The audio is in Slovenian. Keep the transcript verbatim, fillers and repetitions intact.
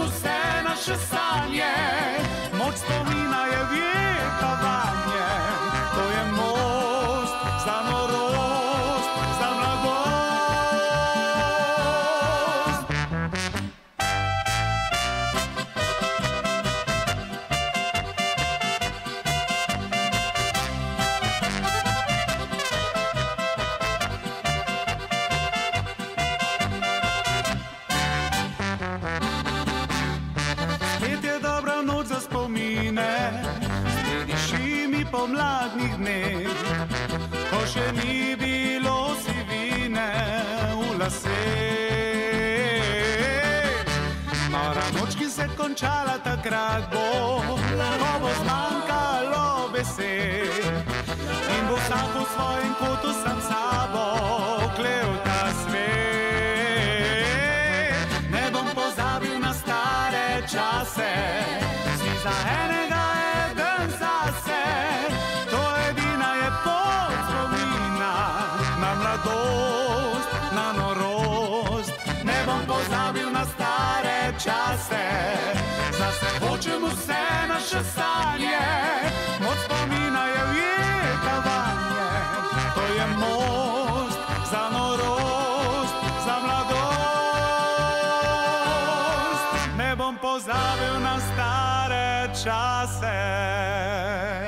vse naše sanje, moč spomina je vjekovanje, to je most za norost, za mladost. Spet je dobra noč za spomine, spet diši mi pomladnih dneh, ko še ni bilo sivine v laseh. Nora noč, ki se končala takrat bo, ko bo zmanjkalo besed in bo vsak v svojem kotu sam sabo klel ta svet. Ne bom pozabil na stare čase, si za enega eden zase, to edina je pot spomina na mladost, na norost. Ne bom pozabil na stare čase, zase hočem vse naše sanje, moč spomina je vjekovanje, to je most za norost, za mladost. Ne bom pozabil na stare čase.